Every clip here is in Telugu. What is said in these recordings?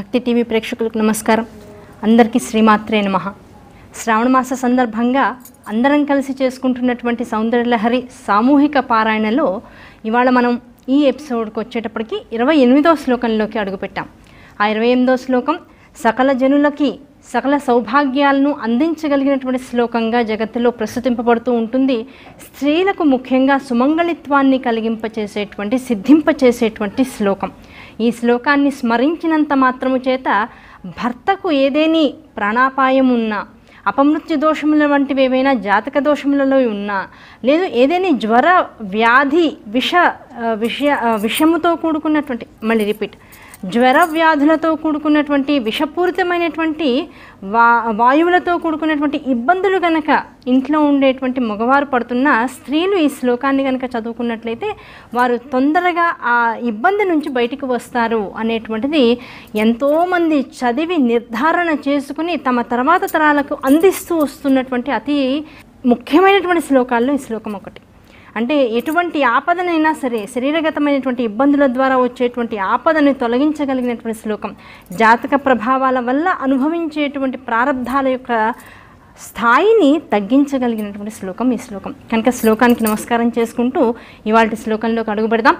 భక్తి టీవీ ప్రేక్షకులకు నమస్కారం. అందరికీ శ్రీమాత్రే నమః. శ్రావణ మాస సందర్భంగా అందరం కలిసి చేసుకుంటున్నటువంటి సౌందర్యలహరి సామూహిక పారాయణలో ఇవాళ మనం ఈ ఎపిసోడ్కి వచ్చేటప్పటికి 28వ శ్లోకంలోకి అడుగుపెట్టాం. ఆ 28వ శ్లోకం సకల జనులకి సకల సౌభాగ్యాలను అందించగలిగినటువంటి శ్లోకంగా జగత్తులో ప్రస్తుతింపబడుతూ ఉంటుంది. స్త్రీలకు ముఖ్యంగా సుమంగళిత్వాన్ని కలిగింపచేసేటువంటి సిద్ధింపచేసేటువంటి శ్లోకం. ఈ శ్లోకాన్ని స్మరించినంత మాత్రము చేత భర్తకు ఏదేని ప్రాణాపాయం ఉన్నా, అపమృత్యు దోషముల వంటివి ఏవైనా జాతక దోషములలో ఉన్నా, లేదు ఏదైనా జ్వర వ్యాధి విషముతో కూడుకున్నటువంటి, మళ్ళీ రిపీట్, జ్వర వ్యాధులతో కూడుకున్నటువంటి విషపూరితమైనటువంటి వాయువులతో కూడుకున్నటువంటి ఇబ్బందులు కనుక ఇంట్లో ఉండేటువంటి మగవారు పడుతున్న స్త్రీలు ఈ శ్లోకాన్ని కనుక చదువుకున్నట్లయితే వారు తొందరగా ఆ ఇబ్బంది నుంచి బయటికి వస్తారు అనేటువంటిది ఎంతోమంది చదివి నిర్ధారణ చేసుకుని తమ తర్వాత తరాలకు అందిస్తూ వస్తున్నటువంటి అతి ముఖ్యమైనటువంటి శ్లోకాల్లో ఈ శ్లోకం ఒకటి. అంటే ఎటువంటి ఆపదనైనా సరే, శరీరగతమైనటువంటి ఇబ్బందుల ద్వారా వచ్చేటువంటి ఆపదను తొలగించగలిగినటువంటి శ్లోకం. జాతక ప్రభావాల వల్ల అనుభవించేటువంటి ప్రారంధాల యొక్క స్థాయిని తగ్గించగలిగినటువంటి శ్లోకం ఈ శ్లోకం. కనుక శ్లోకానికి నమస్కారం చేసుకుంటూ ఇవాళ శ్లోకంలోకి అడుగు పెడదాం.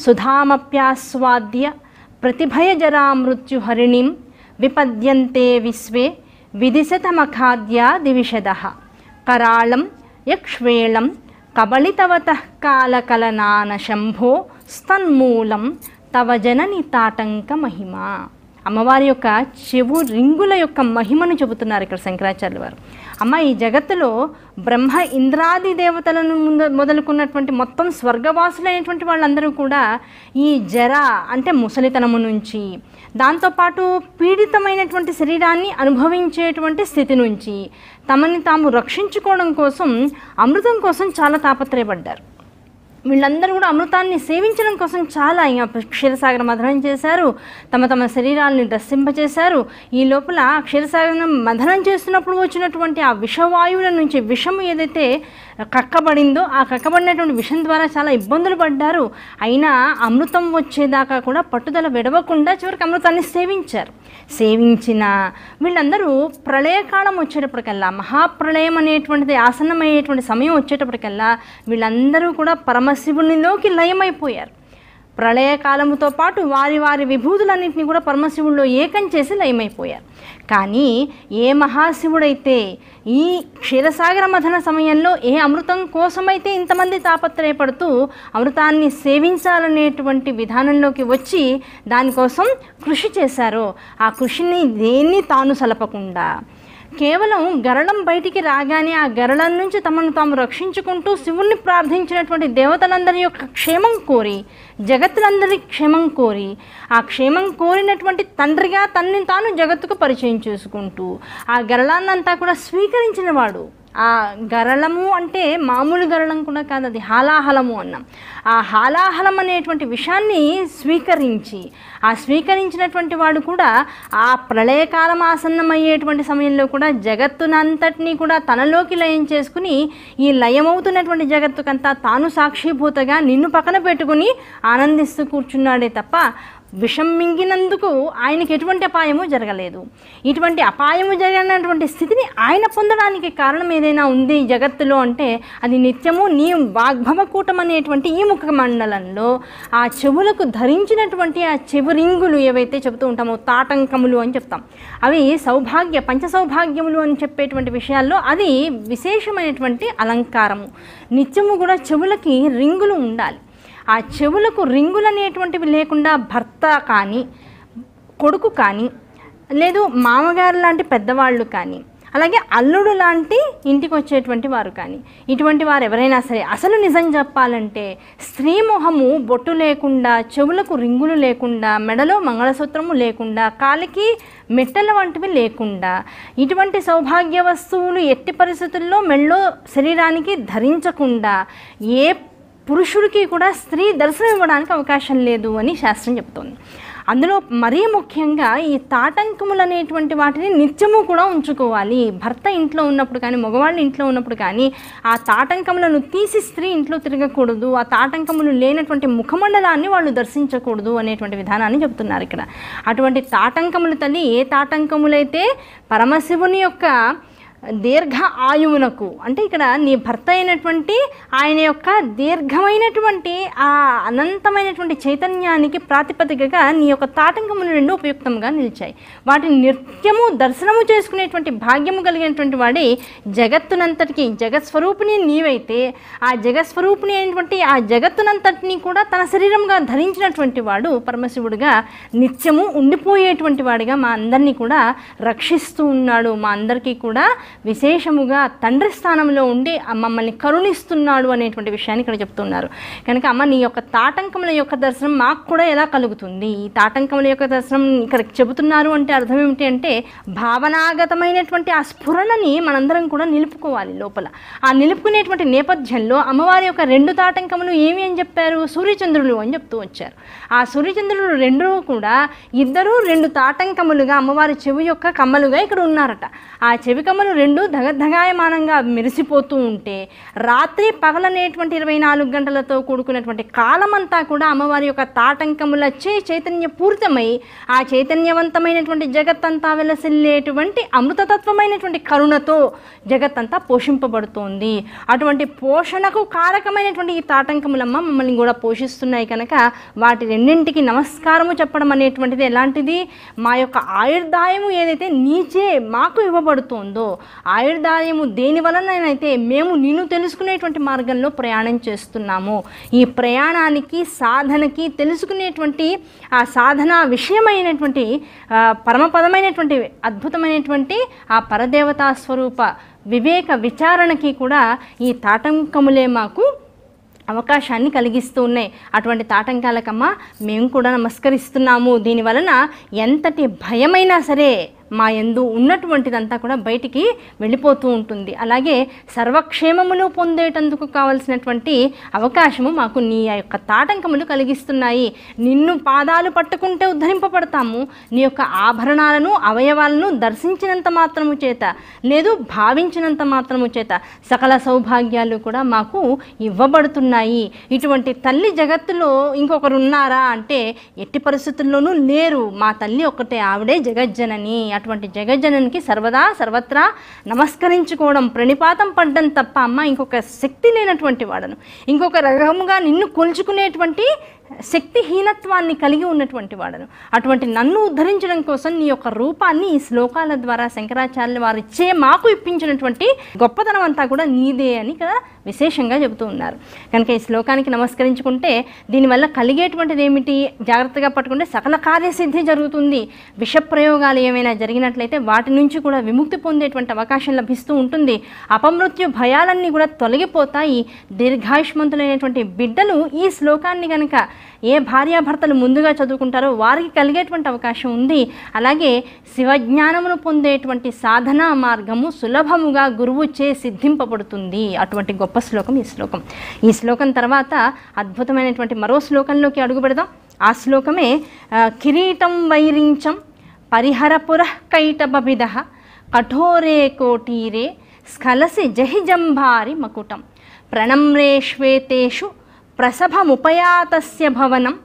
సుధామప్యాస్వాద్య ప్రతిభయ జరా మృత్యుహరిణిం విపద్యంతే విశ్వే విదిశతమఖాద్య దివిషదః కరాళం యక్ష్వేళం కబళితవతః కాలకలనాన శంభో స్తన్మూలం తవ జనని తాటంక మహిమ. అమ్మవారి యొక్క చెవు రింగుల యొక్క మహిమను చెబుతున్నారు ఇక్కడ శంకరాచార్యుల వారు. అమ్మ, ఈ జగత్తులో బ్రహ్మ ఇంద్రాది దేవతలను మొదలుకున్నటువంటి మొత్తం స్వర్గవాసులైనటువంటి వాళ్ళందరూ కూడా ఈ జర అంటే ముసలితనము నుంచి, దాంతోపాటు పీడితమైనటువంటి శరీరాన్ని అనుభవించేటువంటి స్థితి నుంచి తమని తాము రక్షించుకోవడం కోసం అమృతం కోసం చాలా తాపత్రయపడ్డారు. వీళ్ళందరూ కూడా అమృతాన్ని సేవించడం కోసం చాలా క్షీరసాగర మథనం చేశారు, తమ తమ శరీరాలను దర్శింపచేశారు. ఈ లోపల క్షీరసాగరం మథనం చేస్తున్నప్పుడు వచ్చినటువంటి ఆ విషవాయువుల నుంచి విషము ఏదైతే కక్కబడిందో ఆ కక్కబడినటువంటి విషం ద్వారా చాలా ఇబ్బందులు పడ్డారు. అయినా అమృతం వచ్చేదాకా కూడా పట్టుదల విడవకుండా చివరికి అమృతాన్ని సేవించారు. సేవించిన వీళ్ళందరూ ప్రళయకాలం వచ్చేటప్పటికల్లా, మహాప్రళయం అనేటువంటిది ఆసన్నమయ్యేటువంటి సమయం వచ్చేటప్పటికల్లా వీళ్ళందరూ కూడా పరమశివునిలోకి లయమైపోయారు. ప్రళయకాలముతో పాటు వారి వారి విభూతులన్నింటినీ కూడా పరమశివుల్లో ఏకం చేసి లయమైపోయారు. కానీ ఏ మహాశివుడైతే ఈ క్షీరసాగర మథన సమయంలో ఏ అమృతం కోసమైతే ఇంతమంది తాపత్రయపడుతూ అమృతాన్ని సేవించాలనేటువంటి విధానంలోకి వచ్చి దానికోసం కృషి చేశారో, ఆ కృషిని దేన్ని తాను సలపకుండా కేవలం గరళం బయటికి రాగానే ఆ గరళం నుంచి తమను తాము రక్షించుకుంటూ శివుణ్ణి ప్రార్థించినటువంటి దేవతలందరి యొక్క క్షేమం కోరి, జగత్తులందరి క్షేమం కోరి, ఆ క్షేమం కోరినటువంటి తండ్రిగా తనని తాను జగత్తుకు పరిచయం చేసుకుంటూ ఆ గరళాన్నంతా కూడా స్వీకరించిన వాడు. ఆ గరళము అంటే మామూలు గరళం కూడా కాదు, అది హాలాహలము అన్నాం. ఆ హాలాహలం అనేటువంటి విషయాన్ని స్వీకరించి, ఆ స్వీకరించినటువంటి వాడు కూడా ఆ ప్రళయకాలం ఆసన్నమయ్యేటువంటి సమయంలో కూడా జగత్తునంతటినీ కూడా తనలోకి లయం చేసుకుని ఈ లయమవుతున్నటువంటి జగత్తుకంతా తాను సాక్షిభూతగా నిన్ను పక్కన పెట్టుకుని ఆనందిస్తూ కూర్చున్నాడే తప్ప విషం మింగినందుకు ఆయనకి ఎటువంటి అపాయము జరగలేదు. ఇటువంటి అపాయము జరిగినటువంటి స్థితిని ఆయన పొందడానికి కారణం ఏదైనా ఉంది జగత్తులో అంటే అది నిత్యము నీ వాగ్భవకూటం అనేటువంటి ఈ ముఖ మండలంలో ఆ చెవులకు ధరించినటువంటి ఆ చెవు రింగులు ఏవైతే చెబుతూ ఉంటామో తాటంకములు అని చెప్తాం. అవి పంచ సౌభాగ్యములు అని చెప్పేటువంటి విషయాల్లో అది విశేషమైనటువంటి అలంకారము. నిత్యము కూడా చెవులకి రింగులు ఉండాలి. ఆ చెవులకు రింగులు అనేటువంటివి లేకుండా భర్త కానీ, కొడుకు కానీ, లేదు మామగారు లాంటి పెద్దవాళ్ళు కానీ, అలాగే అల్లుడు లాంటి ఇంటికి వచ్చేటువంటి వారు కానీ, ఇటువంటి వారు ఎవరైనా సరే అసలు నిజం చెప్పాలంటే స్త్రీ మొహము బొట్టు లేకుండా, చెవులకు రింగులు లేకుండా, మెడలో మంగళసూత్రము లేకుండా, కాలికి మెట్టల వంటివి లేకుండా, ఇటువంటి సౌభాగ్య వస్తువులు ఎట్టి పరిస్థితుల్లో మెళ్ళో శరీరానికి ధరించకుండా ఏ పురుషుడికి కూడా స్త్రీ దర్శనం ఇవ్వడానికి అవకాశం లేదు అని శాస్త్రం చెప్తోంది. అందులో మరీ ముఖ్యంగా ఈ తాటంకములు అనేటువంటి వాటిని నిత్యము కూడా ఉంచుకోవాలి. భర్త ఇంట్లో ఉన్నప్పుడు కానీ, మగవాళ్ళు ఇంట్లో ఉన్నప్పుడు కానీ ఆ తాటంకములను తీసి స్త్రీ ఇంట్లో తిరగకూడదు, ఆ తాటంకములు లేనటువంటి ముఖమండలాన్ని వాళ్ళు దర్శించకూడదు అనేటువంటి విధానాన్ని చెబుతున్నారు ఇక్కడ. అటువంటి తాటంకములు తల్లి ఏ తాటంకములైతే పరమశివుని యొక్క దీర్ఘ ఆయువునకు, అంటే ఇక్కడ నీ భర్త అయినటువంటి ఆయన యొక్క దీర్ఘమైనటువంటి ఆ అనంతమైనటువంటి చైతన్యానికి ప్రాతిపదికగా నీ యొక్క తాటంకములు రెండు ఉపయుక్తంగా నిలిచాయి. వాటిని నిత్యము దర్శనము చేసుకునేటువంటి భాగ్యము కలిగినటువంటి వాడి జగత్తునంతటికి జగత్స్వరూపిణి నీవైతే ఆ జగత్స్వరూపిణి అయినటువంటి ఆ జగత్తునంతటిని కూడా తన శరీరంగా ధరించినటువంటి వాడు పరమశివుడిగా నిత్యము ఉండిపోయేటువంటి వాడిగా మా అందరినీ కూడా రక్షిస్తూ ఉన్నాడు. మా అందరికీ కూడా విశేషముగా తండ్రి స్థానంలో ఉండి మమ్మల్ని కరుణిస్తున్నాడు అనేటువంటి విషయాన్ని ఇక్కడ చెప్తున్నారు. కనుక అమ్మ నీ యొక్క తాటంకముల యొక్క దర్శనం మాకు కూడా ఎలా కలుగుతుంది? ఈ తాటంకముల యొక్క దర్శనం ఇక్కడ చెబుతున్నారు అంటే అర్థం ఏమిటి అంటే భావనాగతమైనటువంటి ఆ స్ఫురణని మనందరం కూడా నిలుపుకోవాలి లోపల. ఆ నిలుపుకునేటువంటి నేపథ్యంలో అమ్మవారి యొక్క రెండు తాటంకములు ఏమి అని చెప్పారు? సూర్యచంద్రులు అని చెప్తూ వచ్చారు. ఆ సూర్యచంద్రులు రెండూ కూడా ఇద్దరు రెండు తాటంకములుగా అమ్మవారి చెవి యొక్క కమ్మలుగా ఇక్కడ ఉన్నారట. ఆ చెవి కమ్మలు రెండు ధగధగాయమానంగా మెరిసిపోతూ ఉంటే రాత్రి పగలనేటువంటి 24 గంటలతో కూడుకున్నటువంటి కాలమంతా కూడా అమ్మవారి యొక్క తాటంకములచే చైతన్య పూరితమై ఆ చైతన్యవంతమైనటువంటి జగత్తంతా వెలసిల్లేటువంటి అమృతతత్వమైనటువంటి కరుణతో జగత్తంతా పోషింపబడుతోంది. అటువంటి పోషణకు కారకమైనటువంటి ఈ తాటంకములమ్మ మమ్మల్ని కూడా పోషిస్తున్నాయి. కనుక వాటి రెండింటికి నమస్కారము చెప్పడం అనేటువంటిది ఎలాంటిది? మా యొక్క ఆయుర్దాయము ఏదైతే నీచే మాకు ఇవ్వబడుతోందో ఆయుర్దాయము దేని వలనైతే మేము నిన్ను తెలుసుకునేటువంటి మార్గంలో ప్రయాణం చేస్తున్నాము. ఈ ప్రయాణానికి సాధనకి తెలుసుకునేటువంటి ఆ సాధన విషయమైనటువంటి పరమపదమైనటువంటి అద్భుతమైనటువంటి ఆ పరదేవతా స్వరూప వివేక విచారణకి కూడా ఈ తాటంకములే మాకు అవకాశాన్ని కలిగిస్తూ ఉన్నాయి. అటువంటి తాటంకాలకమ్మ మేము కూడా నమస్కరిస్తున్నాము. దీనివలన ఎంతటి భయమైనా సరే మా యందు ఉన్నటువంటిదంతా కూడా బయటికి వెళ్ళిపోతూ ఉంటుంది. అలాగే సర్వక్షేమములు పొందేటందుకు కావలసినటువంటి అవకాశము మాకు నీ యొక్క తాటంకములు కలిగిస్తున్నాయి. నిన్ను పాదాలు పట్టుకుంటే ఉద్ధరింపబడతాము. నీ యొక్క ఆభరణాలను అవయవాలను దర్శించినంత మాత్రము చేత లేదు భావించినంత మాత్రము చేత సకల సౌభాగ్యాలు కూడా మాకు ఇవ్వబడుతున్నాయి. ఇటువంటి తల్లి జగత్తులో ఇంకొకరు ఉన్నారా అంటే ఎట్టి పరిస్థితుల్లోనూ లేరు. మా తల్లి ఒక్కటే, ఆవిడే జగజ్జనని. అటువంటి జగజ్జననికి సర్వత్రా నమస్కరించుకోవడం, ప్రణిపాతం పడ్డం తప్ప అమ్మ ఇంకొక శక్తి లేనటువంటి వాడను, ఇంకొక రకముగా నిన్ను కొలుచుకునేటువంటి శక్తిహీనత్వాన్ని కలిగి ఉన్నటువంటి వాడను. అటువంటి నన్ను ఉద్ధరించడం కోసం నీ యొక్క రూపాన్ని ఈ శ్లోకాల ద్వారా శంకరాచార్యుల వారు ఇచ్చే మాకు ఇప్పించినటువంటి గొప్పతనం అంతా కూడా నీదే అని ఇక్కడ విశేషంగా చెబుతూ ఉన్నారు. కనుక ఈ శ్లోకానికి నమస్కరించుకుంటే దీనివల్ల కలిగేటువంటిది ఏమిటి? జాగ్రత్తగా పట్టుకుంటే సకల కార్యసిద్ధి జరుగుతుంది. విషప్రయోగాలు ఏమైనా జరిగినట్లయితే వాటి నుంచి కూడా విముక్తి పొందేటువంటి అవకాశం లభిస్తూ ఉంటుంది. అపమృత్యు భయాలన్నీ కూడా తొలగిపోతాయి. దీర్ఘాయుష్మంతులైనటువంటి బిడ్డలు ఈ శ్లోకాన్ని కనుక ఏ భార్యాభర్తలు ముందుగా చదువుకుంటారో వారికి కలిగేటువంటి అవకాశం ఉంది. అలాగే శివజ్ఞానమును పొందేటువంటి సాధనా మార్గము సులభముగా గురువుచే సిద్ధింపబడుతుంది. అటువంటి గొప్ప శ్లోకం ఈ శ్లోకం. ఈ శ్లోకం తర్వాత అద్భుతమైనటువంటి మరో శ్లోకంలోకి అడుగు పెడదాం. ఆ శ్లోకమే కిరీటం వైరించం పరిహరపుర కైటబిద కఠోరే కోటీరే స్ఖలసి జహిజంభారి మకుటం ప్రణమ్రే శ్వేతేషు ప్రసభముపయాతస్య భవనం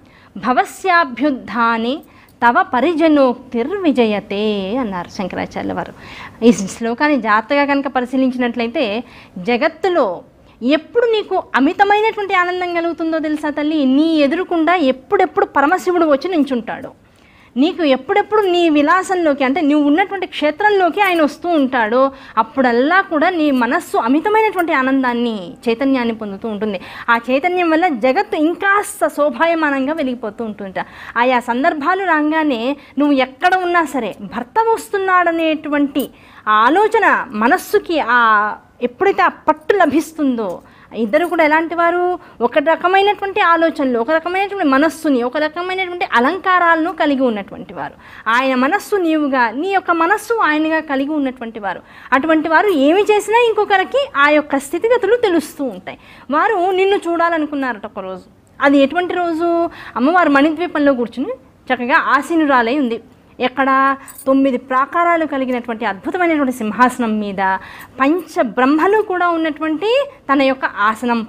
భవస్యాభ్యుద్ధానే తవ పరిజనోక్తిర్విజయతే అన్నారు శంకరాచార్యుల వారు. ఈ శ్లోకాన్ని జాగ్రత్తగా కనుక పరిశీలించినట్లయితే జగత్తులో ఎప్పుడు నీకు అమితమైనటువంటి ఆనందం కలుగుతుందో తెలుసా తల్లి? నీ ఎదురుకుండా ఎప్పుడెప్పుడు పరమశివుడు వచ్చి నించుంటాడు. నీకు ఎప్పుడెప్పుడు నీ విలాసంలోకి, అంటే నువ్వు ఉన్నటువంటి క్షేత్రంలోకి ఆయన వస్తూ ఉంటాడో అప్పుడల్లా కూడా నీ మనస్సు అమితమైనటువంటి ఆనందాన్ని, చైతన్యాన్ని పొందుతూ ఉంటుంది. ఆ చైతన్యం వల్ల జగత్తు ఇంకాస్త శోభాయమానంగా వెలిగిపోతూ ఉంటుంట. ఆయా సందర్భాలు రాగానే నువ్వు ఎక్కడ ఉన్నా సరే భర్త వస్తున్నాడనేటువంటి ఆలోచన మనస్సుకి ఎప్పుడైతే ఆ పట్టు లభిస్తుందో, ఇద్దరు కూడా ఎలాంటి వారు? ఒక రకమైనటువంటి ఆలోచనలు, ఒక రకమైనటువంటి మనస్సుని, ఒక రకమైనటువంటి అలంకారాలను కలిగి ఉన్నటువంటి వారు. ఆయన మనస్సు నీవుగా, నీ యొక్క మనస్సు ఆయనగా కలిగి ఉన్నటువంటి వారు. అటువంటి వారు ఏమి చేసినా ఇంకొకరికి ఆ యొక్క స్థితిగతులు తెలుస్తూ ఉంటాయి. వారు నిన్ను చూడాలనుకున్నారట ఒకరోజు. అది ఎటువంటి రోజు? అమ్మవారు మణిద్వీపంలో కూర్చుని చక్కగా ఆసీనురాలై ఉంది. ఎక్కడ 9 ప్రాకారాలు కలిగినటువంటి అద్భుతమైనటువంటి సింహాసనం మీద పంచబ్రహ్మలు కూడా ఉన్నటువంటి తన యొక్క ఆసనం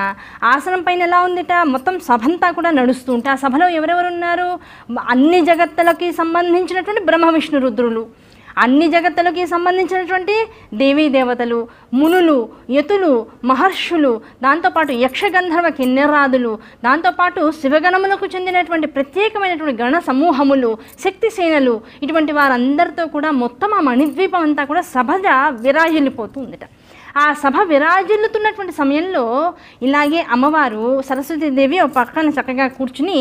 పైన ఎలా ఉందిట, మొత్తం సభంతా కూడా నడుస్తూ ఉంటే ఆ సభలో ఎవరెవరు ఉన్నారు, అన్ని జగత్తులకి సంబంధించినటువంటి బ్రహ్మ విష్ణు రుద్రులు, అన్ని జగత్తులకి సంబంధించినటువంటి దేవీ దేవతలు, మునులు, యతులు, మహర్షులు, దాంతోపాటు యక్షగంధర్వ కిన్నెరాదులు, దాంతోపాటు శివగణములకు చెందినటువంటి ప్రత్యేకమైనటువంటి గణ సమూహములు, శక్తి సేనలు, ఇటువంటి వారందరితో కూడా మొత్తం ఆ మణిద్వీపం అంతా కూడా సభగా విరాజిల్లిపోతూ ఉందిట. ఆ సభ విరాజిల్లుతున్నటువంటి సమయంలో ఇలాగే అమ్మవారు సరస్వతీదేవి ఒక పక్కన చక్కగా కూర్చుని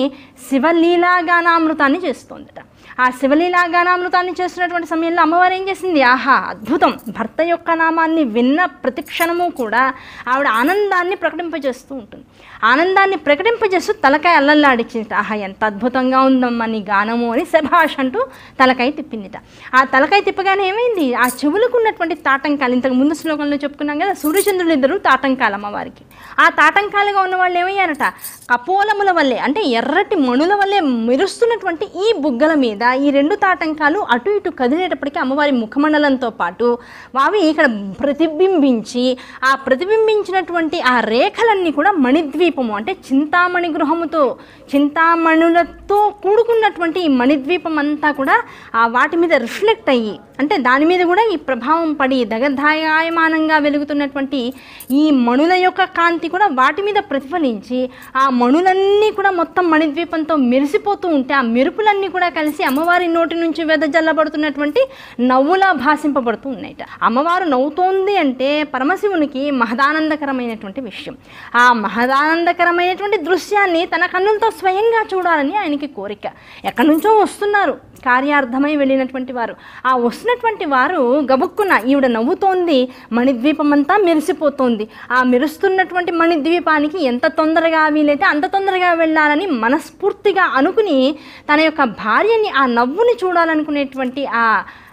శివలీలాగానామృతాన్ని చేస్తోందట. ఆ శివలీలాగానామృతాన్ని చేస్తున్నటువంటి సమయంలో అమ్మవారు ఏం చేసింది, ఆహా అద్భుతం, భర్త యొక్క నామాన్ని విన్న ప్రతిక్షణము కూడా ఆవిడ ఆనందాన్ని ప్రకటింపజేస్తూ ఉంటుంది. ఆనందాన్ని ప్రకటింపజేస్తూ తలకాయ అల్లల్లాడిచ్చింది. ఆహా ఎంత అద్భుతంగా ఉందమ్మా నీ గానము అని శభాష్ అంటూ తలకాయ తిప్పిందిట. ఆ తలకాయ తిప్పగానే ఏమైంది, ఆ చెవులకు ఉన్నటువంటి తాటంకాలు, ఇంతకు ముందు శ్లోకంలో చెప్పుకున్నాం కదా, సూర్యచంద్రులు ఇద్దరు తాటంకాలు అమ్మవారికి. ఆ తాటంకాలుగా ఉన్న వాళ్ళు ఏమయ్యారట, కపోలముల వల్లే అంటే ఎర్రటి మణుల వల్లే మెరుస్తున్నటువంటి ఈ బుగ్గల మీద ఈ 2 తాటంకాలు అటు ఇటు కదిలేటప్పటికీ అమ్మవారి ముఖమండలంతో పాటు అవి ఇక్కడ ప్రతిబింబించి ఆ ప్రతిబింబించినటువంటి ఆ రేఖలన్నీ కూడా మణిద్వీపము అంటే చింతామణి గృహముతో చింతామణులతో కూడుకున్నటువంటి ఈ మణిద్వీపం అంతా కూడా వాటి మీద రిఫ్లెక్ట్ అయ్యి అంటే దాని మీద కూడా ఈ ప్రభావం పడి దగధాయమానంగా వెలుగుతున్నటువంటి ఈ మణుల యొక్క కాంతి కూడా వాటి మీద ప్రతిఫలించి ఆ మణులన్నీ కూడా మొత్తం మణిద్వీపంతో మెరిసిపోతూ ఉంటే ఆ మెరుపులన్నీ కూడా కలిసి అమ్మవారి నోటి నుంచి వెదజల్లబడుతున్నటువంటి నవ్వులా భాషింపబడుతూ ఉన్నాయట. అమ్మవారు నవ్వుతోంది అంటే పరమశివునికి మహదానందకరమైనటువంటి విషయం. ఆ మహదానందకరమైనటువంటి దృశ్యాన్ని తన కన్నులతో స్వయంగా చూడాలని ఆయనకి కోరిక. ఎక్కడి నుంచో వస్తున్నారు కార్యార్థమై వెళ్ళినటువంటి వారు. ఆ వస్తున్నటువంటి వారు గబుక్కున ఈవిడ నవ్వుతోంది, మణిద్వీపం అంతా మెరిసిపోతోంది, ఆ మెరుస్తున్నటువంటి మణిద్వీపానికి ఎంత తొందరగా వీలైతే అంత తొందరగా వెళ్ళాలని మనస్ఫూర్తిగా అనుకుని తన యొక్క భార్యని ఆ నవ్వుని చూడాలనుకునేటువంటి ఆ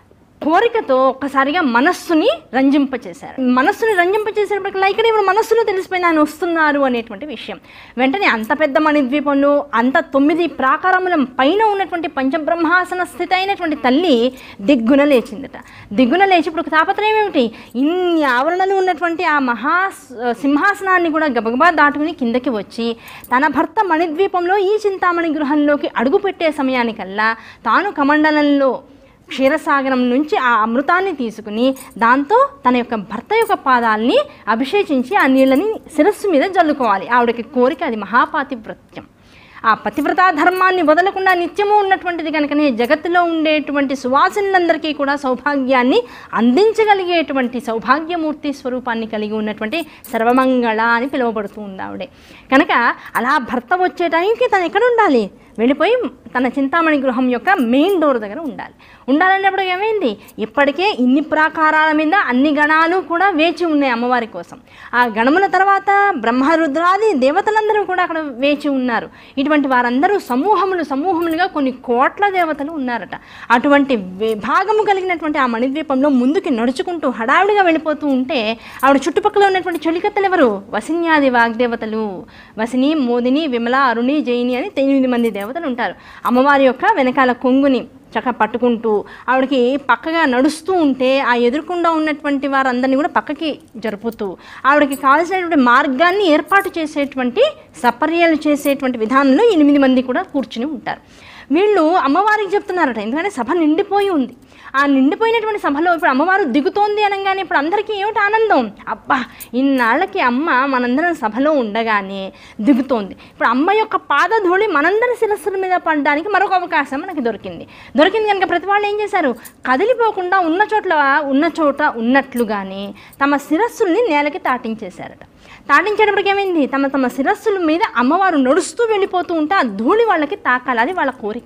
కోరికతో ఒక్కసారిగా మనస్సుని రంజింపచేశారు. మనస్సుని రంజింపచేసేటప్పటికల్లా ఇక్కడ ఇప్పుడు మనస్సులో తెలిసిపోయింది ఆయన వస్తున్నారు అనేటువంటి విషయం. వెంటనే అంత పెద్ద మణిద్వీపంలో అంత 9 ప్రాకారముల పైన ఉన్నటువంటి పంచబ్రహ్మాసన స్థితి అయినటువంటి తల్లి దిగ్గున లేచిందట. దిగ్గున లేచి ఇప్పుడు తాపత్రయం ఏమిటి, ఇన్ని ఆవరణలు ఉన్నటువంటి ఆ సింహాసనాన్ని కూడా గబగబా దాటుకుని కిందకి వచ్చి తన భర్త మణిద్వీపంలో ఈ చింతామణి గృహంలోకి అడుగుపెట్టే సమయానికల్లా తాను కమండలంలో క్షీరసాగరం నుంచి ఆ అమృతాన్ని తీసుకుని దాంతో తన యొక్క భర్త యొక్క పాదాలని అభిషేకించి ఆ నీళ్ళని శిరస్సు మీద జల్లుకోవాలి. ఆవిడకి కోరిక, అది మహాపాతివ్రత్యం. ఆ పతివ్రతా ధర్మాన్ని వదలకుండా నిత్యము ఉన్నటువంటిది కనుకనే జగత్తులో ఉండేటువంటి సువాసినులందరికీ కూడా సౌభాగ్యాన్ని అందించగలిగేటువంటి సౌభాగ్యమూర్తి స్వరూపాన్ని కలిగి ఉన్నటువంటి సర్వమంగళ అని పిలువబడుతూ ఉంది ఆవిడే. కనుక అలా భర్త వచ్చే టైంకి తను ఎక్కడ ఉండాలి, వెళ్ళిపోయి తన చింతామణి గృహం యొక్క మెయిన్ డోర్ దగ్గర ఉండాలన్నప్పుడు ఏమైంది, ఇప్పటికే ఇన్ని ప్రాకారాల మీద అన్ని గణాలు కూడా వేచి ఉన్నాయి అమ్మవారి కోసం. ఆ గణముల తర్వాత బ్రహ్మరుద్రాది దేవతలందరూ కూడా అక్కడ వేచి ఉన్నారు. ఇటువంటి వారందరూ సమూహములుగా కొన్ని కోట్ల దేవతలు ఉన్నారట. అటువంటి విభాగము కలిగినటువంటి ఆ మణిద్వీపంలో ముందుకి నడుచుకుంటూ హడావిడిగా వెళ్ళిపోతూ ఉంటే ఆవిడ చుట్టుపక్కల ఉన్నటువంటి చొలికత్తలు ఎవరు, వసిన్యాది వాగ్దేవతలు. వసిని, మోదిని, విమల, అరుణి, జయిని అని 8 మంది దేవతలు ఉంటారు. అమ్మవారి యొక్క వెనకాల కొంగుని చక్కగా పట్టుకుంటూ ఆవిడకి పక్కగా నడుస్తూ ఉంటే ఆ ఎదురుకుండా ఉన్నటువంటి వారందరినీ కూడా పక్కకి జరుపుతూ ఆవిడకి కావాల్సినటువంటి మార్గాన్ని ఏర్పాటు చేసేటువంటి సపర్యలు చేసేటువంటి విధానంలో 8 మంది కూడా కూర్చుని ఉంటారు. వీళ్ళు అమ్మవారికి చెప్తున్నారట, ఎందుకంటే సభ నిండిపోయి ఉంది. ఆ నిండిపోయినటువంటి సభలో ఇప్పుడు అమ్మవారు దిగుతోంది అనగానే ఇప్పుడు అందరికీ ఏమిటి ఆనందం, అబ్బా ఇన్నాళ్ళకి అమ్మ మనందరం సభలో ఉండగానే దిగుతోంది. ఇప్పుడు అమ్మ యొక్క పాదధూళి మనందరి శిరస్సుల మీద పడడానికి మరొక అవకాశం మనకి దొరికింది కనుక ప్రతి వాళ్ళు ఏం చేశారు, కదిలిపోకుండా ఉన్న చోట ఉన్నట్లుగానే తమ శిరస్సుల్ని నేలకి తాటించేశారట. తాటించేటప్పటికి ఏమైంది, తమ శిరస్సుల మీద అమ్మవారు నడుస్తూ వెళ్ళిపోతూ ఉంటే ఆ ధూళి వాళ్ళకి తాకాలి, అది వాళ్ళ కోరిక.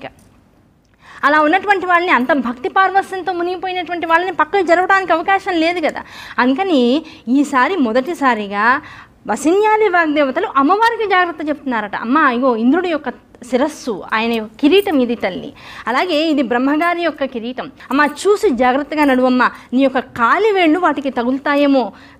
అలా ఉన్నటువంటి వాళ్ళని, అంత భక్తి పార్వస్యంతో మునిగిపోయినటువంటి వాళ్ళని పక్కకు జరగడానికి అవకాశం లేదు కదా. అందుకని ఈసారి మొదటిసారిగా వసిన్యాది వాగ్దేవతలు అమ్మవారికి జాగ్రత్త చెప్తున్నారట. అమ్మ ఇగో ఇంద్రుడి యొక్క శిరస్సు, ఆయన యొక్క కిరీటం ఇది తల్లి, అలాగే ఇది బ్రహ్మగారి యొక్క కిరీటం. అమ్మ చూసి జాగ్రత్తగా నడువమ్మ, నీ యొక్క కాలి వేళ్ళు వాటికి తగులుతాయేమో,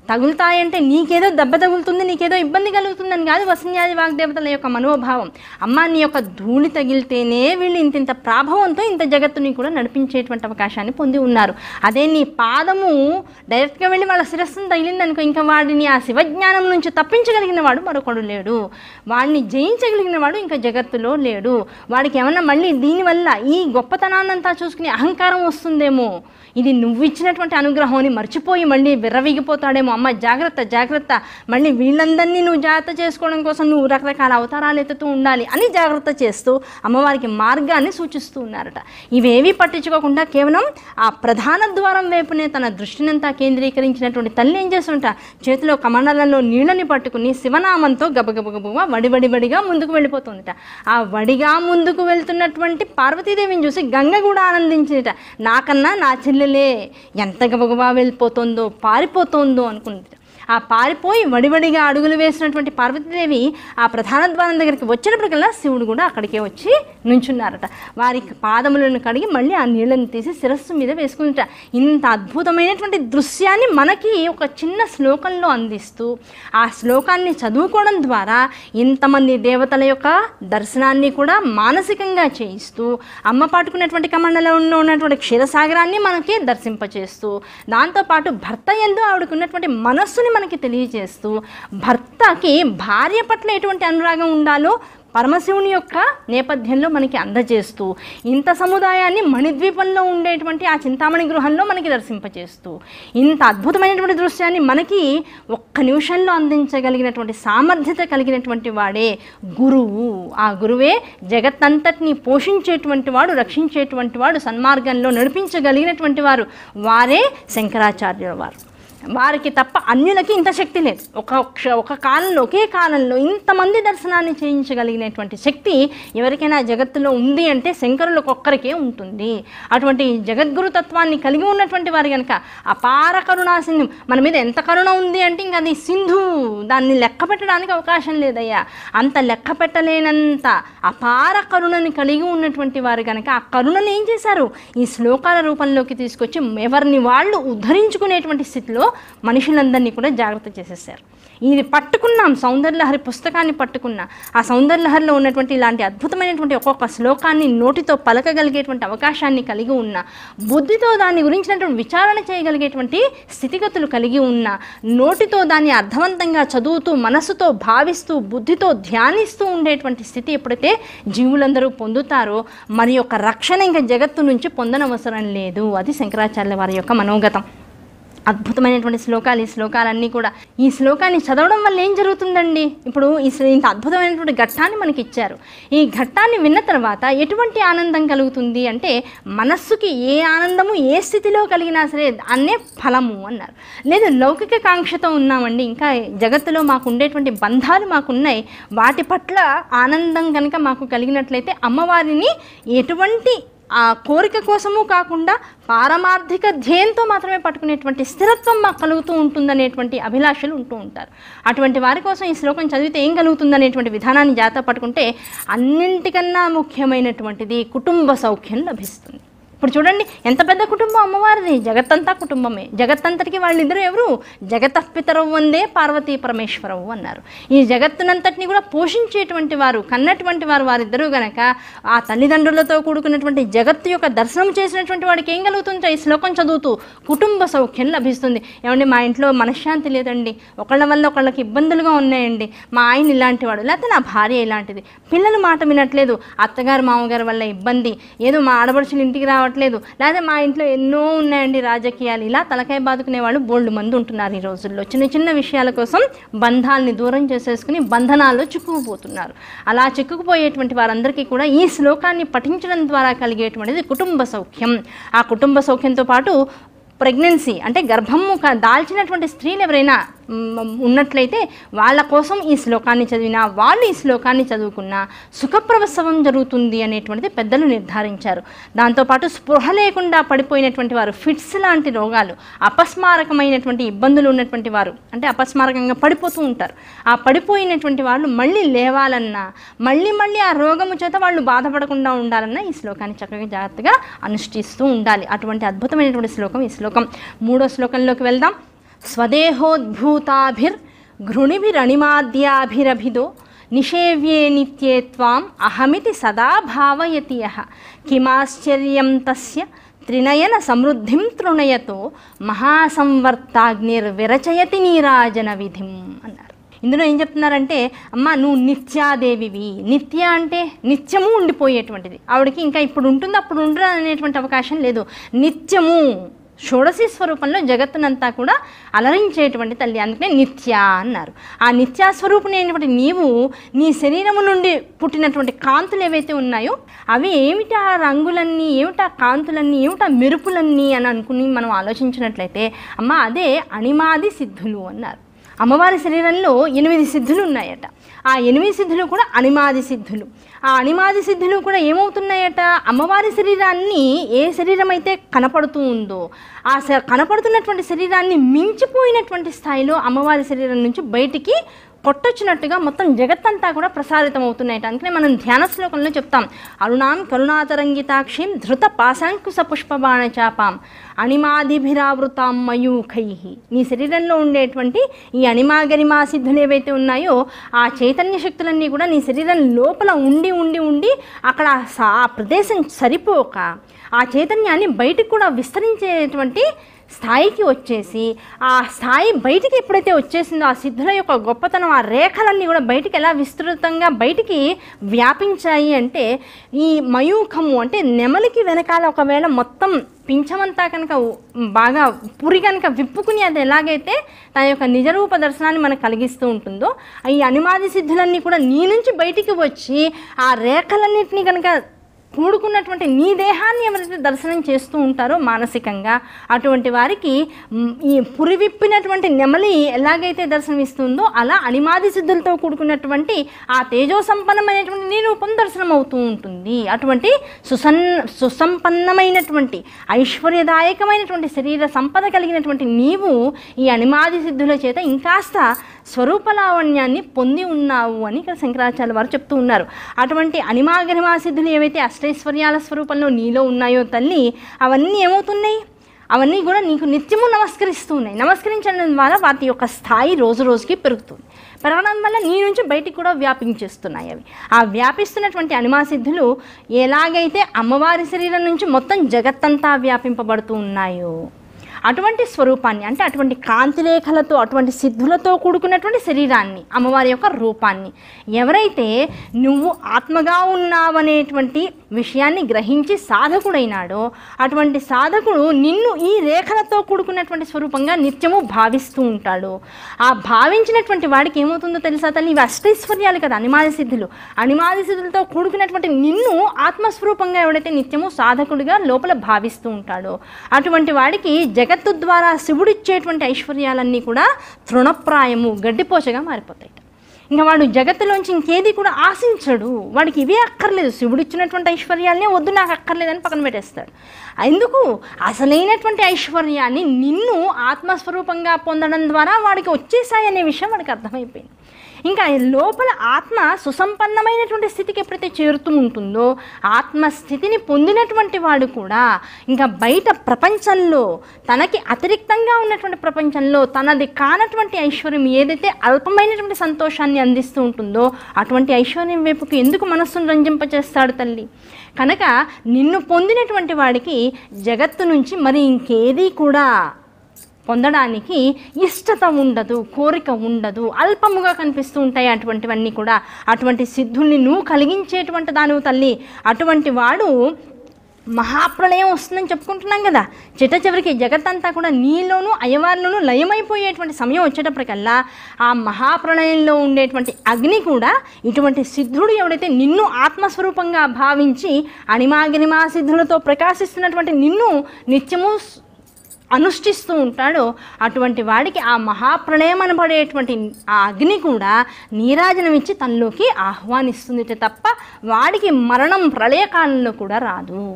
తగులుతాయంటే నీకేదో దెబ్బ తగులుతుంది, నీకేదో ఇబ్బంది కలుగుతుందని కాదు వసన్యాది వాగ్దేవతల యొక్క మనోభావం. అమ్మ నీ యొక్క ధూళి తగిలితేనే వీళ్ళు ఇంత ప్రాభవంతో ఇంత జగత్తుని కూడా నడిపించేటువంటి అవకాశాన్ని పొంది ఉన్నారు. అదే నీ పాదము డైరెక్ట్గా వెళ్ళి వాళ్ళ శిరస్సును తగిలిందనుకో, ఇంకా వాడిని ఆ శివజ్ఞానం నుంచి తప్పించగలిగిన వాడు మరొకడు లేడు, వాడిని జయించగలిగిన వాడు ఇంకా జగత్తులో లేడు. వాడికి ఏమన్నా మళ్ళీ దీనివల్ల ఈ గొప్పతనాన్నంతా చూసుకుని అహంకారం వస్తుందేమో, ఇది నువ్వు ఇచ్చినటువంటి అనుగ్రహం అని మర్చిపోయి మళ్ళీ విర్రవీగిపోతాడేమో. అమ్మ జాగ్రత్త జాగ్రత్త, మళ్ళీ వీళ్ళందరినీ నువ్వు జాగ్రత్త చేసుకోవడం కోసం నువ్వు రకరకాల అవతారాలు ఎత్తుతూ ఉండాలి అని జాగ్రత్త చేస్తూ అమ్మవారికి మార్గాన్ని సూచిస్తూ ఉన్నారట. ఇవేవి పట్టించుకోకుండా కేవలం ఆ ప్రధాన ద్వారం వైపునే తన దృష్టినంతా కేంద్రీకరించినటువంటి తల్లి ఏం చేస్తుంట, చేతిలో కమండలంలో నీళ్ళని పట్టుకుని శివనామంతో గబగబగబుగా వడివడివడిగా ముందుకు వెళ్ళిపోతుందట. ఆ వడిగా ముందుకు వెళ్తున్నటువంటి పార్వతీదేవిని చూసి గంగ కూడా ఆనందించిందట. నాకన్నా నా చెల్లెలే ఎంత గబగబా వెళ్ళిపోతుందో పారిపోతుందో అనుకుంది. ఆ పారిపోయి వడివడిగా అడుగులు వేసినటువంటి పార్వతీదేవి ఆ ప్రధాన ద్వారం దగ్గరికి వచ్చినప్పటికల్లా శివుడు కూడా అక్కడికే వచ్చి నుంచున్నారట. వారి పాదములను కడిగి మళ్ళీ ఆ నీళ్ళని తీసి శిరస్సు మీద వేసుకుంట. ఇంత అద్భుతమైనటువంటి దృశ్యాన్ని మనకి ఒక చిన్న శ్లోకంలో అందిస్తూ ఆ శ్లోకాన్ని చదువుకోవడం ద్వారా ఇంతమంది దేవతల యొక్క దర్శనాన్ని కూడా మానసికంగా చేయిస్తూ అమ్మ పాటుకున్నటువంటి కమండలంలో ఉన్నటువంటి క్షీరసాగరాన్ని మనకి దర్శింపచేస్తూ దాంతోపాటు భర్త యందు ఆవిడకున్నటువంటి మనస్సుని మనకి తెలియజేస్తూ భర్తకి భార్య పట్ల ఎటువంటి అనురాగం ఉండాలో పరమశివుని యొక్క నేపథ్యంలో మనకి అందజేస్తూ ఇంత సముదాయాన్ని మణిద్వీపంలో ఉండేటువంటి ఆ చింతామణి గృహంలో మనకి దర్శింపచేస్తూ ఇంత అద్భుతమైనటువంటి దృశ్యాన్ని మనకి ఒక్క నిమిషంలో అందించగలిగినటువంటి సామర్థ్యత కలిగినటువంటి వాడే గురువు. ఆ గురువే జగత్తంతటిని పోషించేటువంటి వాడు, రక్షించేటువంటి వాడు, సన్మార్గంలో నడిపించగలిగినటువంటి వారు. వారే శంకరాచార్యుల వారు. వారికి తప్ప అన్యులకి ఇంత శక్తి లేదు. ఒక కాలంలో ఒకే కాలంలో ఇంతమంది దర్శనాన్ని చేయించగలిగినటువంటి శక్తి ఎవరికైనా జగత్తులో ఉంది అంటే శంకరులకు ఒక్కరికే ఉంటుంది. అటువంటి జగద్గురు తత్వాన్ని కలిగి ఉన్నటువంటి వారు కనుక అపార కరుణాసింధు, మన మీద ఎంత కరుణ ఉంది అంటే ఇంకా అది సింధు, దాన్ని లెక్క పెట్టడానికి అవకాశం లేదయ్యా. అంత లెక్క పెట్టలేనంత అపార కరుణని కలిగి ఉన్నటువంటి వారు కనుక ఆ కరుణను ఏం చేశారు, ఈ శ్లోకాల రూపంలోకి తీసుకొచ్చి ఎవరిని వాళ్ళు ఉద్ధరించుకునేటువంటి స్థితిలో మనుషులందరినీ కూడా జాగ్రత్త చేసేసారు. ఇది పట్టుకున్నాం, సౌందర్యలహరి పుస్తకాన్ని పట్టుకున్నా, ఆ సౌందర్యలహరిలో ఉన్నటువంటి ఇలాంటి అద్భుతమైనటువంటి ఒక్కొక్క శ్లోకాన్ని నోటితో పలకగలిగేటువంటి అవకాశాన్ని కలిగి ఉన్న, బుద్ధితో దాని గురించినటువంటి విచారణ చేయగలిగేటువంటి స్థితిగతులు కలిగి ఉన్న, నోటితో దాన్ని అర్థవంతంగా చదువుతూ మనసుతో భావిస్తూ బుద్ధితో ధ్యానిస్తూ ఉండేటువంటి స్థితి ఎప్పుడైతే జీవులందరూ పొందుతారో మరి యొక్క రక్షణ ఇంకా జగత్తు నుంచి పొందనవసరం లేదు. అది శంకరాచార్యుల వారి యొక్క మనోగతం. అద్భుతమైనటువంటి శ్లోకాలు. ఈ శ్లోకాలన్నీ కూడా ఈ శ్లోకాన్ని చదవడం వల్ల ఏం జరుగుతుందండి, ఇప్పుడు ఇంత అద్భుతమైనటువంటి ఘట్టాన్ని మనకి ఇచ్చారు. ఈ ఘట్టాన్ని విన్న తర్వాత ఎటువంటి ఆనందం కలుగుతుంది అంటే మనస్సుకి ఏ ఆనందము ఏ స్థితిలో కలిగినా సరే అన్నే ఫలము అన్నారు. లేదు లౌకిక కాంక్షతో ఉన్నామండి, ఇంకా జగత్తులో మాకు ఉండేటువంటి బంధాలు మాకున్నాయి, వాటి పట్ల ఆనందం కనుక మాకు కలిగినట్లయితే అమ్మవారిని ఎటువంటి ఆ కోరిక కోసము కాకుండా పారమార్థిక ధ్యేయంతో మాత్రమే పట్టుకునేటువంటి స్థిరత్వం మాకు కలుగుతూ ఉంటుందనేటువంటి అభిలాషలు ఉంటూ ఉంటారు. అటువంటి వారి కోసం ఈ శ్లోకం చదివితే ఏం కలుగుతుందనేటువంటి విధానాన్ని జాగ్రత్త పట్టుకుంటే అన్నింటికన్నా ముఖ్యమైనటువంటిది కుటుంబ సౌఖ్యం లభిస్తుంది. ఇప్పుడు చూడండి ఎంత పెద్ద కుటుంబం అమ్మవారిది, జగత్తంతా కుటుంబమే. జగత్తంతటికి వాళ్ళిద్దరూ ఎవరు, జగతఃపితరవు వందే పార్వతీ పరమేశ్వరవు అన్నారు. ఈ జగత్తునంతటిని కూడా పోషించేటువంటి వారు, కన్నటువంటి వారు వారిద్దరూ గనక ఆ తల్లిదండ్రులతో కూడుకున్నటువంటి జగత్తు యొక్క దర్శనం చేసినటువంటి వాడికి ఏం కలుగుతుందో ఈ శ్లోకం చదువుతూ కుటుంబ సౌఖ్యం లభిస్తుంది. ఏమండి మా ఇంట్లో మనశ్శాంతి లేదండి, ఒకళ్ళ వల్ల ఒకళ్ళకి ఇబ్బందులుగా ఉన్నాయండి, మా ఆయన ఇలాంటి వాడు, లేకపోతే నా భార్య ఇలాంటిది, పిల్లలు మాట వినట్లేదు, అత్తగారు మామగారు వల్ల ఇబ్బంది, ఏదో మా ఆడపడుచులు ఇంటికి రావట్లేదు, లేదా మా ఇంట్లో ఎన్నో ఉన్నాయండి రాజకీయాలు, ఇలా తలకాయ బాదుకునే వాళ్ళు బోల్డ్ మంది ఉంటున్నారు. ఈ రోజుల్లో చిన్న చిన్న విషయాల కోసం బంధాలని దూరం చేసేసుకుని బంధనాల్లో చిక్కుకుపోతున్నారు. అలా చిక్కుకుపోయేటువంటి వారందరికీ కూడా ఈ శ్లోకాన్ని పఠించడం ద్వారా కలిగేటువంటిది కుటుంబ సౌఖ్యం. ఆ కుటుంబ సౌఖ్యంతో పాటు ప్రెగ్నెన్సీ అంటే గర్భము దాల్చినటువంటి స్త్రీలు ఎవరైనా ఉన్నట్లయితే వాళ్ళ కోసం ఈ శ్లోకాన్ని చదివినా, వాళ్ళు ఈ శ్లోకాన్ని చదువుకున్నా సుఖప్రసవం జరుగుతుంది అనేటువంటిది పెద్దలు నిర్ధారించారు. దాంతోపాటు స్పృహ లేకుండా పడిపోయినటువంటి వారు, ఫిట్స్ లాంటి రోగాలు, అపస్మారకమైనటువంటి ఇబ్బందులు ఉన్నటువంటి వారు, అంటే అపస్మారకంగా పడిపోతూ ఉంటారు, ఆ పడిపోయినటువంటి వాళ్ళు మళ్ళీ లేవాలన్నా, మళ్ళీ ఆ రోగము చేత వాళ్ళు బాధపడకుండా ఉండాలన్నా ఈ శ్లోకాన్ని చక్కగా జాగ్రత్తగా అనుష్ఠిస్తూ ఉండాలి. అటువంటి అద్భుతమైనటువంటి శ్లోకం ఈ శ్లోకం. 3వ శ్లోకంలోకి వెళ్దాం. స్వదేహోద్భూతాభిర్ఘృణిభిరణిమాద్యాభిరభిదో నిషేవ్యే నిత్యే త్వాం అహమితి సదా భావయతి యః కిమాశ్చర్యం తస్య త్రినయన సమృద్ధిం తృణయతో మహాసంవర్తాగ్నిర్విరచయతి నీరాజన విధిం అన్నారు. ఇందులో ఏం చెప్తున్నారంటే, అమ్మ నువ్వు నిత్యాదేవివి. నిత్య అంటే నిత్యము ఉండిపోయేటువంటిది. ఆవిడకి ఇంకా ఇప్పుడు ఉంటుంది అప్పుడు ఉండదు అనేటువంటి అవకాశం లేదు. నిత్యము షోడశి స్వరూపంలో జగత్తునంతా కూడా అలరించేటువంటి తల్లి, అందుకనే నిత్య అన్నారు. ఆ నిత్యాస్వరూపిణి అయినటువంటి నీవు నీ శరీరము నుండి పుట్టినటువంటి కాంతులు ఏవైతే ఉన్నాయో అవి ఏమిటా రంగులన్నీ, ఏమిటా కాంతులన్నీ, ఏమిటా మెరుపులన్నీ అని అనుకుని మనం ఆలోచించినట్లయితే అమ్మ అదే అణిమాది సిద్ధులు అన్నారు. అమ్మవారి శరీరంలో 8 సిద్ధులు ఉన్నాయట. ఆ 8 సిద్ధులు కూడా అణిమాది సిద్ధులు. ఆ అణిమాది సిద్ధులు కూడా ఏమవుతున్నాయట, అమ్మవారి శరీరాన్ని ఏ శరీరం అయితే కనపడుతూ ఉందో ఆ కనపడుతున్నటువంటి శరీరాన్ని మించిపోయినటువంటి స్థాయిలో అమ్మవారి శరీరం నుంచి బయటికి కొట్టొచ్చినట్టుగా మొత్తం జగత్తంతా కూడా ప్రసారితం అవుతున్నాయట. అందుకనే మనం ధ్యాన శ్లోకంలో చెప్తాం, అరుణాం కరుణాతరంగితాక్షిం ధృత పాశాంకుశ పుష్పబాణ చాపాం అణిమాదిభిరావృతాం మయూఖై. నీ శరీరంలో ఉండేటువంటి ఈ అణిమాగరిమా సిద్ధులు ఏవైతే ఉన్నాయో ఆ చైతన్య శక్తులన్నీ కూడా నీ శరీరం లోపల ఉండి ఉండి ఉండి అక్కడ ఆ ప్రదేశం సరిపోక ఆ చైతన్యాన్ని బయటికి కూడా విస్తరించేటువంటి స్థాయికి వచ్చేసి, ఆ స్థాయి బయటికి ఎప్పుడైతే వచ్చేసిందో ఆ సిద్ధుల యొక్క గొప్పతనం, ఆ రేఖలన్నీ కూడా బయటికి ఎలా విస్తృతంగా బయటికి వ్యాపించాయి అంటే, ఈ మయూఖము అంటే నెమలికి వెనకాల ఒకవేళ మొత్తం పింఛమంతా కనుక బాగా పురి కనుక విప్పుకుని అది ఎలాగైతే తన యొక్క నిజరూప దర్శనాన్ని మనకు కలిగిస్తూ ఉంటుందో, ఈ అణిమాది సిద్ధులన్నీ కూడా నీ నుంచి బయటికి వచ్చి ఆ రేఖలన్నింటినీ కనుక కూడుకున్నటువంటి నీ దేహాన్ని ఎవరైతే దర్శనం చేస్తూ ఉంటారో మానసికంగా, అటువంటి వారికి ఈ పురివిప్పినటువంటి నెమలి ఎలాగైతే దర్శనమిస్తుందో అలా అణిమాది సిద్ధులతో కూడుకున్నటువంటి ఆ తేజో సంపన్నమైనటువంటి నీ రూపం దర్శనం అవుతూ ఉంటుంది. అటువంటి సుసంపన్నమైనటువంటి ఐశ్వర్యదాయకమైనటువంటి శరీర సంపద కలిగినటువంటి నీవు ఈ అణిమాది సిద్ధుల చేత ఇంకాస్త స్వరూపలావణ్యాన్ని పొంది ఉన్నావు అని ఇక్కడ శంకరాచార్య వారు చెప్తూ ఉన్నారు. అటువంటి అణిమాగరిమా సిద్ధులు ఏవైతే అష్టైశ్వర్యాల స్వరూపంలో నీలో ఉన్నాయో తల్లి, అవన్నీ ఏమవుతున్నాయి, అవన్నీ కూడా నీకు నిత్యము నమస్కరిస్తూ ఉన్నాయి. నమస్కరించడం ద్వారా వాటి యొక్క స్థాయి రోజు రోజుకి పెరుగుతుంది. పెరగడం వల్ల నీ నుంచి బయటికి కూడా వ్యాపించేస్తున్నాయి. అవి ఆ వ్యాపిస్తున్నటువంటి అణిమా సిద్ధులు ఎలాగైతే అమ్మవారి శరీరం నుంచి మొత్తం జగత్తంతా వ్యాపింపబడుతూ ఉన్నాయో అటువంటి స్వరూపాన్ని, అంటే అటువంటి కాంతిరేఖలతో అటువంటి సిద్ధులతో కూడుకున్నటువంటి శరీరాన్ని, అమ్మవారి యొక్క రూపాన్ని ఎవరైతే నువ్వు ఆత్మగా ఉన్నావనేటువంటి విషయాన్ని గ్రహించి సాధకుడైనాడో అటువంటి సాధకుడు నిన్ను ఈ రేఖలతో కూడుకున్నటువంటి స్వరూపంగా నిత్యము భావిస్తూ ఉంటాడు. ఆ భావించినటువంటి వాడికి ఏమవుతుందో తెలుసా తల్లి, ఇవి అష్టైశ్వర్యాలు కదా అణిమాది సిద్ధులు. అణిమాది సిద్ధులతో కూడుకున్నటువంటి నిన్ను ఆత్మస్వరూపంగా ఎవడైతే నిత్యము సాధకుడిగా లోపల భావిస్తూ ఉంటాడో అటువంటి వాడికి జగత్తు ద్వారా శివుడిచ్చేటువంటి ఐశ్వర్యాలన్నీ కూడా తృణప్రాయము, గడ్డిపోచగా మారిపోతాయి. ఇంకా వాడు జగత్తులోంచి ఇంకేది కూడా ఆశించడు. వాడికి ఇవే అక్కర్లేదు, శివుడిచ్చినటువంటి ఐశ్వర్యాలనే వద్దు నాకు అక్కర్లేదని పక్కన పెట్టేస్తాడు. ఎందుకు, అసలైనటువంటి ఐశ్వర్యాన్ని నిన్ను ఆత్మస్వరూపంగా పొందడం ద్వారా వాడికి వచ్చేసాయి అనే విషయం వాడికి అర్థమైపోయింది. ఇంకా లోపల ఆత్మ సుసంపన్నమైనటువంటి స్థితికి ఎప్పుడైతే చేరుతూ ఉంటుందో ఆత్మస్థితిని పొందినటువంటి వాడు కూడా ఇంకా బయట ప్రపంచంలో తనకి అతిరిక్తంగా ఉన్నటువంటి ప్రపంచంలో తనది కానటువంటి ఐశ్వర్యం ఏదైతే అల్పమైనటువంటి సంతోషాన్ని అందిస్తూ ఉంటుందో అటువంటి ఐశ్వర్యం వైపుకి ఎందుకు మనస్సును రంజింపచేస్తాడు తల్లి. కనుక నిన్ను పొందినటువంటి వాడికి జగత్తు నుంచి మరి ఇంకేది కూడా పొందడానికి ఇష్టత ఉండదు, కోరిక ఉండదు, అల్పముగా కనిపిస్తూ ఉంటాయి అటువంటివన్నీ కూడా. అటువంటి సిద్ధుల్ని నువ్వు కలిగించేటువంటి దానివి తల్లి. అటువంటి వాడు మహాప్రళయం వస్తుందని చెప్పుకుంటున్నాం కదా, చిట్ట చివరికి జగత్తంతా కూడా నీలోనూ అయ్యవారిలోనూ లయమైపోయేటువంటి సమయం వచ్చేటప్పటికల్లా ఆ మహాప్రళయంలో ఉండేటువంటి అగ్ని కూడా ఇటువంటి సిద్ధుడు ఎవడైతే నిన్ను ఆత్మస్వరూపంగా భావించి అణిమాగిరిమా సిద్ధులతో ప్రకాశిస్తున్నటువంటి నిన్ను నిత్యము అనుష్ఠిస్తూ ఉంటాడో అటువంటి వాడికి ఆ మహాప్రళయం అనబడేటువంటి ఆ అగ్ని కూడా నీరాజనం ఇచ్చి తనలోకి ఆహ్వానిస్తుంది తప్ప వాడికి మరణం ప్రళయకాలంలో కూడా రాదు.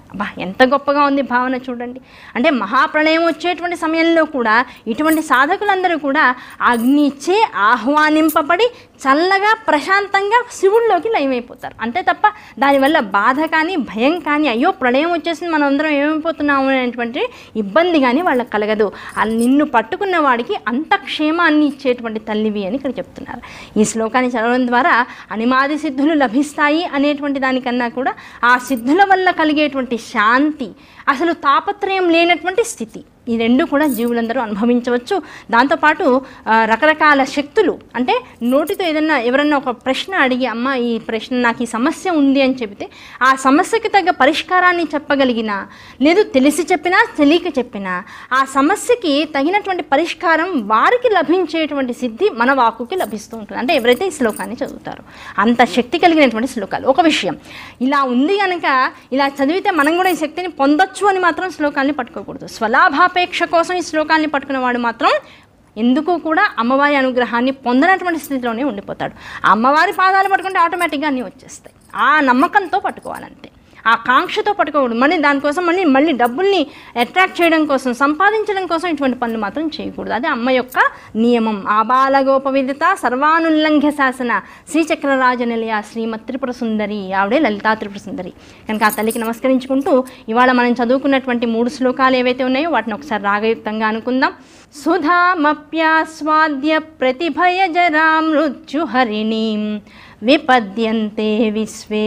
అబ్బా ఎంత గొప్పగా ఉంది భావన చూడండి. అంటే మహాప్రళయం వచ్చేటువంటి సమయంలో కూడా ఇటువంటి సాధకులందరూ కూడా అగ్నిచే ఆహ్వానింపబడి చల్లగా ప్రశాంతంగా శివుడిలోకి లయమైపోతారు. అంతే తప్ప దానివల్ల బాధ కానీ భయం కానీ అయ్యో ప్రళయం వచ్చేసింది మనం అందరం ఏమైపోతున్నాము అనేటువంటి ఇబ్బంది కానీ వాళ్ళకి కలగదు. నిన్ను పట్టుకున్న వాడికి అంత క్షేమాన్ని ఇచ్చేటువంటి తల్లివి అని ఇక్కడ చెప్తున్నారు. ఈ శ్లోకాన్ని చదవడం ద్వారా అనిమాది సిద్ధులు లభిస్తాయి అనేటువంటి దానికన్నా కూడా ఆ సిద్ధుల వల్ల కలిగేటువంటి శాంతి, అసలు తాపత్రయం లేనటువంటి స్థితి, ఈ రెండు కూడా జీవులందరూ అనుభవించవచ్చు. దాంతోపాటు రకరకాల శక్తులు, అంటే నోటితో ఎవరన్నా ఒక ప్రశ్న అడిగి అమ్మ ఈ ప్రశ్న నాకు ఈ సమస్య ఉంది అని చెబితే ఆ సమస్యకి తగ్గ పరిష్కారాన్ని చెప్పగలిగిన, లేదు తెలిసి చెప్పినా తెలియక చెప్పినా ఆ సమస్యకి తగినటువంటి పరిష్కారం వారికి లభించేటువంటి సిద్ధి మన వాక్కుకి లభిస్తూ ఉంటుంది. అంటే ఎవరైతే ఈ శ్లోకాన్ని చదువుతారో అంత శక్తి కలిగినటువంటి శ్లోకాలు. ఒక విషయం ఇలా ఉంది కనుక ఇలా చదివితే మనం కూడా ఈ శక్తిని పొందొచ్చు అని మాత్రం శ్లోకాన్ని పట్టుకోకూడదు. స్వలాభాపేక్ష కోసం ఈ శ్లోకాన్ని పట్టుకునేవాడు మాత్రం ఎందుకు కూడా అమ్మవారి అనుగ్రహాన్ని పొందనటువంటి స్థితిలోనే ఉండిపోతాడు. అమ్మవారి పాదాలు పట్టుకుంటే ఆటోమేటిక్గా అన్నీ వచ్చేస్తాయి. ఆ నమ్మకంతో పట్టుకోవాలంతే, ఆ కాంక్షతో పట్టుకోకూడదు. దానికోసం మళ్ళీ డబ్బుల్ని అట్రాక్ట్ చేయడం కోసం, సంపాదించడం కోసం ఇటువంటి పనులు మాత్రం చేయకూడదు. అది అమ్మ యొక్క నియమం. ఆబాలగోపవిదిత సర్వానుల్లంఘ్య శాసన శ్రీచక్రరాజ నిలయ శ్రీమత్ త్రిపుర సుందరి, ఆవిడే లలితా త్రిపుర సుందరి కనుక ఆ తల్లికి నమస్కరించుకుంటూ ఇవాళ మనం చదువుకున్నటువంటి 3 శ్లోకాలు ఏవైతే ఉన్నాయో వాటిని ఒకసారి రాగయుక్తంగా అనుకుందాం. సుధామప్యాస్వాద్య ప్రతిభయ జరా మృత్యుహరిణీం విపద్యంతే విశ్వే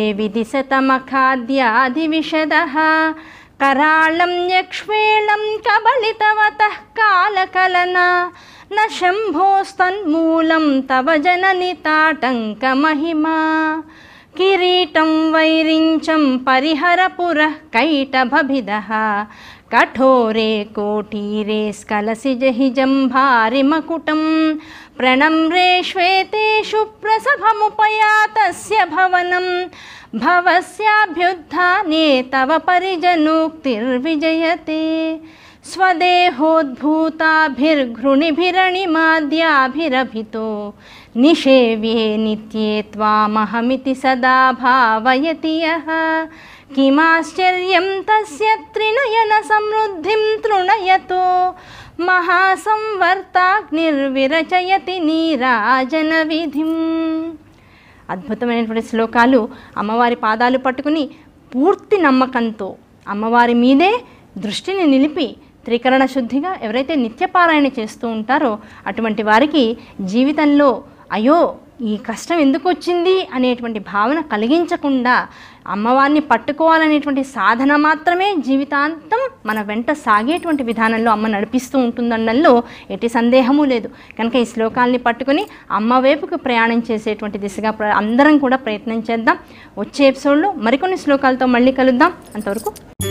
విదిశతమఖాద్యాదివిశదః कराळं यक्ष्वेलं कबलितवतः कालकलना न शम्भोस्तन्मूलं तव जननिताटङ्कमहिमा किरीटं वैरिञ्चं परिहरपुरः कैटभभिदः कठोरे कोटीरे स्खलसिजहिजम्भारिमकुटं प्रणम्रे श्वेतेषु प्रसभमुपयातस्य भवनं भवस्याभ्युत्थाने तव परिजनोक्तिर्विजयते स्वदेहोद्भूताभिर्घृणिभिरणिमाद्याभिरभितो निषेव्ये नित्ये त्वामहमिति सदा भावयति यः किमाश्चर्यं तस्य त्रिनयनसमृद्धिं तृणयतो महासंवर्ताग्निर्विरचयति నీరాజనవిధిం. అద్భుతమైనటువంటి శ్లోకాలు. అమ్మవారి పాదాలు పట్టుకుని పూర్తి నమ్మకంతో అమ్మవారి మీదే దృష్టిని నిలిపి త్రికరణ శుద్ధిగా ఎవరైతే నిత్యపారాయణ చేస్తూ ఉంటారో అటువంటి వారికి జీవితంలో అయ్యో ఈ కష్టం ఎందుకు వచ్చింది అనేటువంటి భావన కలిగించకుండా అమ్మవారిని పట్టుకోవాలనేటువంటి సాధన మాత్రమే జీవితాంతం మన వెంట సాగేటువంటి విధానంలో అమ్మ నడిపిస్తూ ఉంటుందనడంలో ఎట్టి సందేహము లేదు. కనుక ఈ శ్లోకాల్ని పట్టుకుని అమ్మ వైపుకు ప్రయాణం చేసేటువంటి దిశగా అందరం కూడా ప్రయత్నం చేద్దాం. వచ్చే ఎపిసోడ్లో మరికొన్ని శ్లోకాలతో మళ్ళీ కలుద్దాం. అంతవరకు